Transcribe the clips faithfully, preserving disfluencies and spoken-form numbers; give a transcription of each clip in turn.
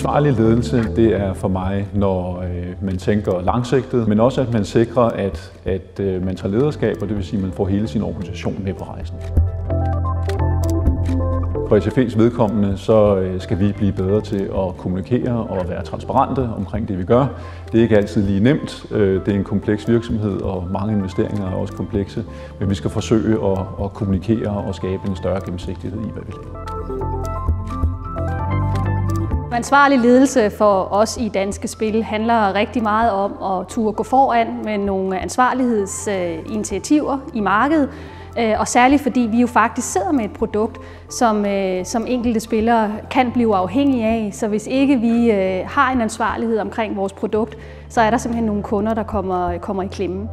Ansvarlig ledelse, det er for mig, når øh, man tænker langsigtet, men også at man sikrer, at, at øh, man tager lederskab, og det vil sige, at man får hele sin organisation med på rejsen. For A T F's vedkommende, så øh, skal vi blive bedre til at kommunikere og være transparente omkring det, vi gør. Det er ikke altid lige nemt. Det er en kompleks virksomhed, og mange investeringer er også komplekse, men vi skal forsøge at, at kommunikere og skabe en større gennemsigtighed i, hvad vi laver. Ansvarlig ledelse for os i Danske Spil handler rigtig meget om at turde gå foran med nogle ansvarlighedsinitiativer i markedet. Og særligt fordi vi jo faktisk sidder med et produkt, som, som enkelte spillere kan blive afhængige af. Så hvis ikke vi har en ansvarlighed omkring vores produkt, så er der simpelthen nogle kunder, der kommer, kommer i klemme.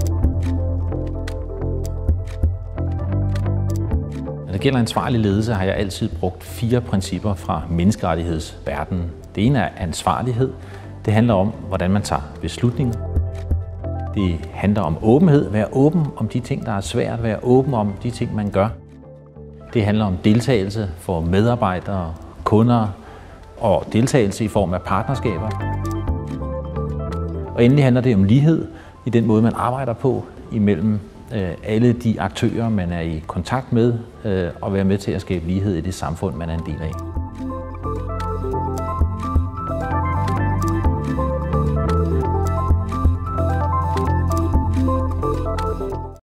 Når det gælder ansvarlig ledelse, har jeg altid brugt fire principper fra menneskerettighedsverdenen. Det ene er ansvarlighed. Det handler om, hvordan man tager beslutninger. Det handler om åbenhed. Være åben om de ting, der er svært. Være åben om de ting, man gør. Det handler om deltagelse for medarbejdere, kunder og deltagelse i form af partnerskaber. Og endelig handler det om lighed i den måde, man arbejder på imellem alle de aktører, man er i kontakt med, og være med til at skabe lighed i det samfund, man er en del af.